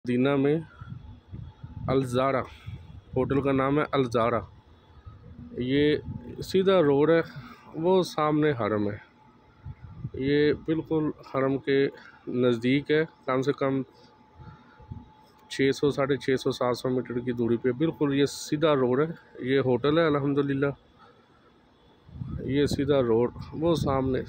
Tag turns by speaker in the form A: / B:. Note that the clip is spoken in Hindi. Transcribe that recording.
A: मदीना में अलज़ारा होटल का नाम है अलज़ारा। ये सीधा रोड है, वो सामने हरम है। ये बिल्कुल हरम के नज़दीक है, कम से कम 600 साढ़े 600 700 मीटर की दूरी पे बिल्कुल ये सीधा रोड है। ये होटल है अल्हम्दुलिल्लाह। ये सीधा रोड वो सामने।